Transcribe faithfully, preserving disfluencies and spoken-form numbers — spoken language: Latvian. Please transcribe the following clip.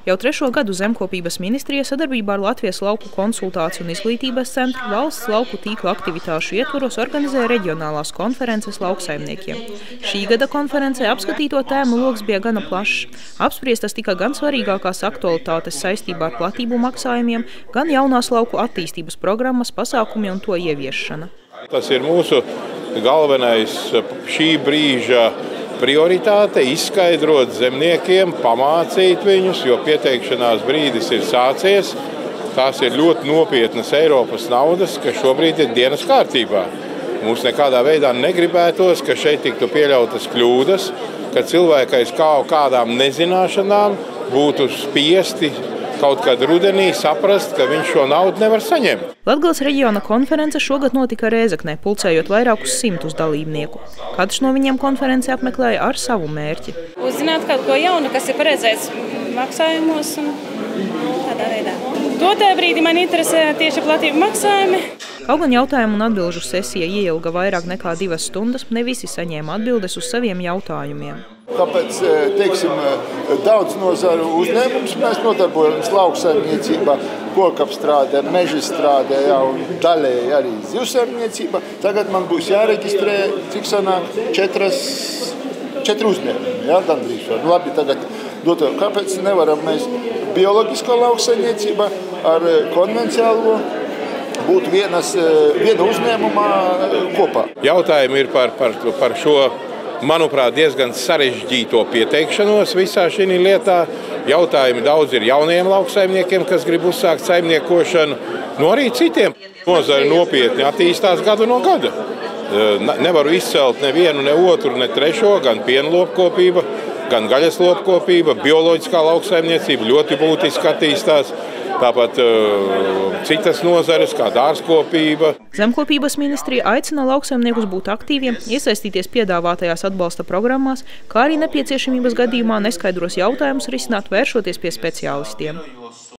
Jau trešo gadu Zemkopības ministrija sadarbībā ar Latvijas lauku konsultāciju un izglītības centru valsts lauku tīkla aktivitāšu ietvaros organizē reģionālās konferences lauksaimniekiem. Šī gada konferencē apskatīto tēmu loks bija gana plašs. Apspriestas tika gan svarīgākās aktualitātes saistībā ar platību maksājumiem, gan jaunās lauku attīstības programmas pasākumi un to ieviešana. Tas ir mūsu galvenais šī brīža prioritāte – izskaidrot zemniekiem, pamācīt viņus, jo pieteikšanās brīdis ir sācies. Tās ir ļoti nopietnas Eiropas naudas, kas šobrīd ir dienas kārtībā. Mums nekādā veidā negribētos, ka šeit tiktu pieļautas kļūdas, ka cilvēki aiz kādām nezināšanām būtu spiesti kaut kad rudenī saprast, ka viņš šo naudu nevar saņemt. Latgales reģiona konference šogad notika Rēzeknē, pulcējot vairākus simtus dalībnieku. Katrs no viņiem konferenci apmeklēja ar savu mērķi. Uzzināt kaut ko jaunu, kas ir paredzēts maksājumos un tādā veidā. Dotā brīdī man interesē tieši platību maksājumi. Kaut gan jautājumu un atbilžu sesija ieilga vairāk nekā divas stundas, ne visi saņēma atbildes uz saviem jautājumiem. Tāpēc, teiksim, daudz nozaru uzņēmums mēs nodarbojamies lauksaimniecībā, kokapstrādē, mežastrādē, jā, un daļēji arī zivsaimniecībā. Tagad man būs jāreģistrē, cik sanāk četras, četri uzņēmumi, jā, gandrīz. Nu, labi, tagad doto, kāpēc nevaram mēs bioloģisko lauksaimniecībā ar konvenciālo būt vienas, viena uzņēmumā kopā? Jautājumi ir par, par, par šo, manuprāt, diezgan sarežģīto pieteikšanos visā šī lietā. Jautājumi daudz ir jauniem lauksaimniekiem, kas grib uzsākt saimniekošanu, no arī citiem. Nozare nopietni attīstās gadu no gada. Nevaru izcelt nevienu, ne otru, ne trešo, gan piena lopkopība, gan gaļas lopkopība, bioloģiskā lauksaimniecība ļoti būtiski attīstās. Tāpat uh, citas nozares, kā dārzkopība. Zemkopības ministrija aicina lauksaimniekus būt aktīviem, iesaistīties piedāvātajās atbalsta programmās, kā arī nepieciešamības gadījumā neskaidros jautājumus risināt, vēršoties pie speciālistiem.